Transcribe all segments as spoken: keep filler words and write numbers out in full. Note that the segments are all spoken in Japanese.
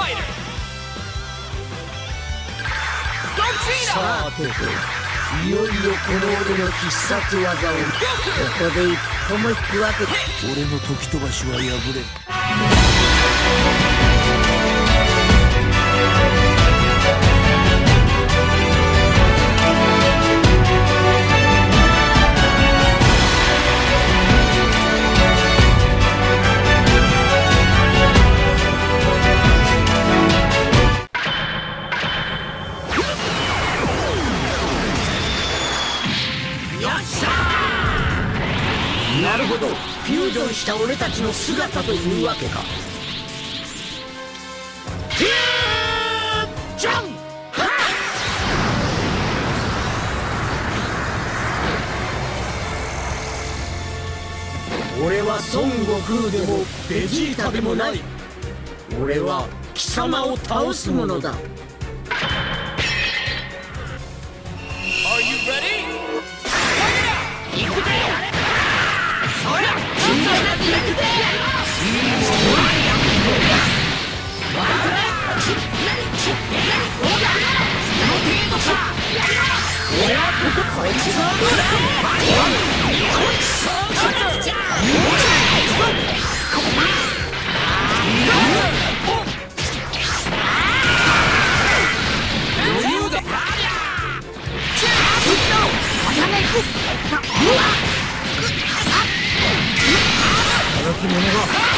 さてと、いよいよこの俺の必殺技をここで一歩も引くわけだ。 俺の時飛ばしは破れん。 なるほど、フュージョンした俺たちの姿というわけか。フュージョン！俺は孫悟空でもベジータでもない。俺は貴様を倒すものだ。 Are you ready? 行くぜ！そりゃ！君がなって行くぜ！俺はこここいつのこいつのじゃ余裕だ！歩き者が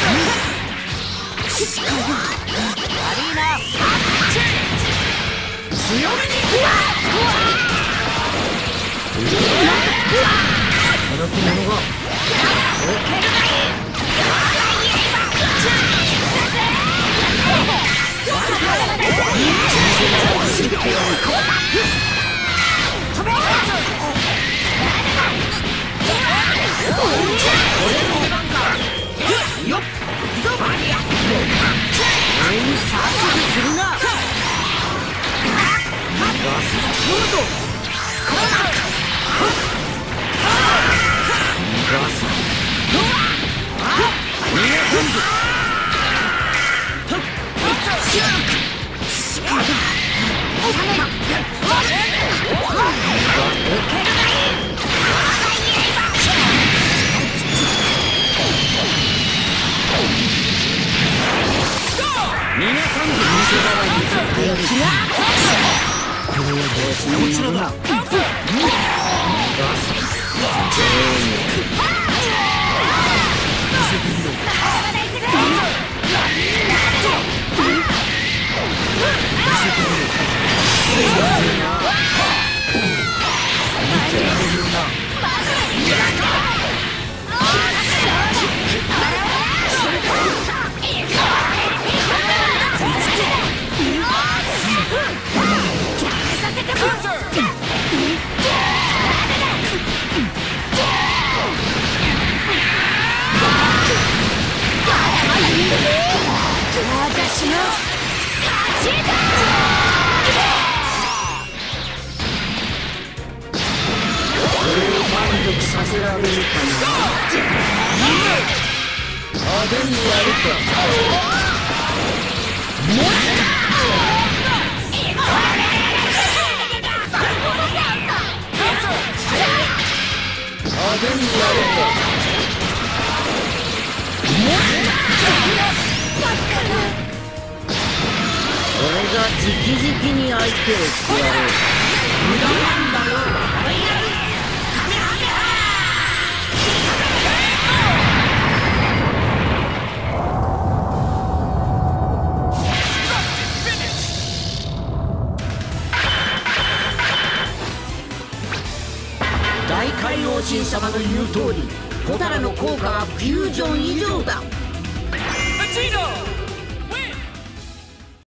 悪いな。強めに歩き者がよっ！俺にさあするな。ラストモード。ラスト。逃げ込んで。皆さんで見せ場は譲ってやる。これはこちらだ。私の勝ちだ！俺を満足させられるかな。派手にやるか。もっ派手にやるか。俺が直々に相手をしてやろう。無駄なんだよ。大海王神様の言う通り、ホタラの効果はフュージョン以上だ。 ベジータ！